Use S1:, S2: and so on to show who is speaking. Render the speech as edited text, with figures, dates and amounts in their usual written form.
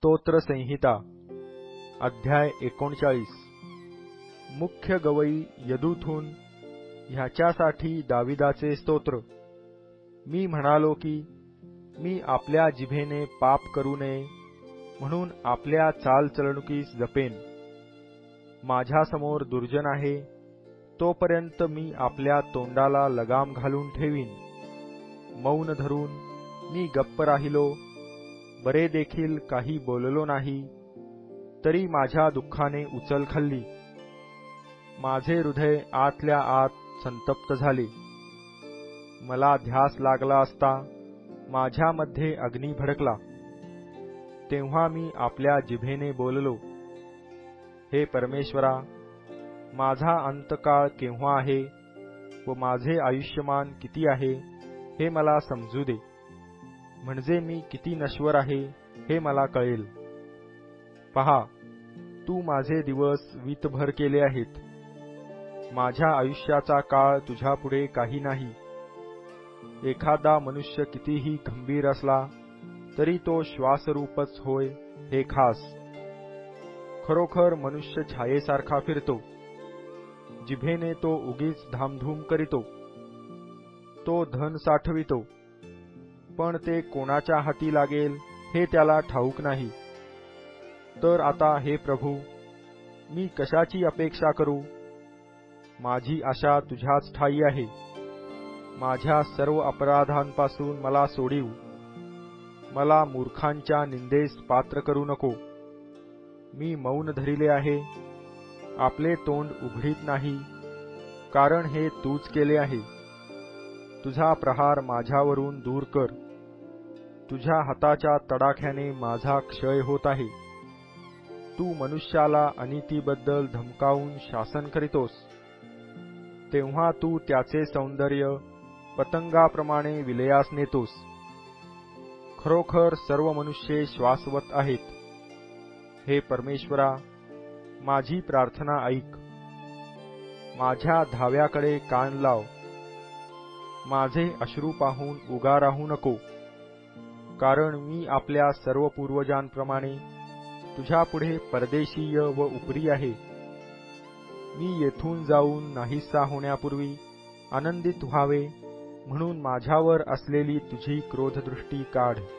S1: स्तोत्र संहिता अध्याय 39 मुख्य गवई यदुथून ह्याच्यासाठी दाविदाचे स्तोत्र। मी म्हणालो की मी आपल्या जिभेने पाप करू नये म्हणून आपल्या चालचलणुकीस जपेन। माझ्यासमोर दुर्जन आहे तोपर्यंत मी आपल्या तोंडाला लगाम घालून ठेवीन। मौन धरून मी गप्प राहिलो, बरे देखील काही बोललो नाही, तरी माझ्या दुःखाने उचल खाल्ली। माझे हृदय आतल्या आत संतप्त झाले। मला ध्यास लागला असता माझ्यामध्ये अग्नी भडकला। तेव्हा मी आपल्या जिभेने बोललो, हे परमेश्वरा, माझा अंतकाळ केव्हा आहे व माझे आयुष्यमान किती आहे हे मला समजू दे, म्हणजे मी किती नश्वर आहे हे मला कळेल। पहा, तू माझे दिवस वीतभर केले आहेत। माझ्या आयुष्याचा काळ तुझ्यापुढे काही नाही। एखादा मनुष्य कितीही गंभीर असला तरी तो श्वासरूपच होय हे खास। खरोखर मनुष्य छायेसारखा फिरतो, जिभेने तो उगीच धामधूम करीतो। तो धन साठवितो, पण ते कोणाच्या हाती लागेल हे त्याला ठाऊक नाही। तर आता हे प्रभू, मी कशाची अपेक्षा करू? माझी आशा तुझ्याच ठायी आहे। माझ्या सर्व अपराधांपासून मला सोडीव। मला मूर्खांच्या निंदेस पात्र करू नको। मी मौन धरिले आहे, आपले तोंड उघडीत नाही, कारण हे तूच केले आहे। तुझा प्रहार माझ्यावरून दूर कर। तुझ्या हाताच्या तडाख्याने माझा क्षय होत आहे। तू मनुष्याला अनितीबद्दल धमकावून शासन करीतोस, तेव्हा तू त्याचे सौंदर्य पतंगाप्रमाणे विलयास नेतोस। खरोखर सर्व मनुष्ये श्वासवत आहेत। हे परमेश्वरा, माझी प्रार्थना ऐक। माझ्या धाव्याकडे कान लाव। माझे अश्रू पाहून उगा राहू नको, कारण मी आपल्या सर्व पूर्वजांप्रमाणे तुझ्यापुढे परदेशीय व उपरी आहे। मी येथून जाऊन नाहीसा होण्यापूर्वी आनंदित व्हावे म्हणून माझ्यावर असलेली तुझी क्रोधदृष्टी काढ।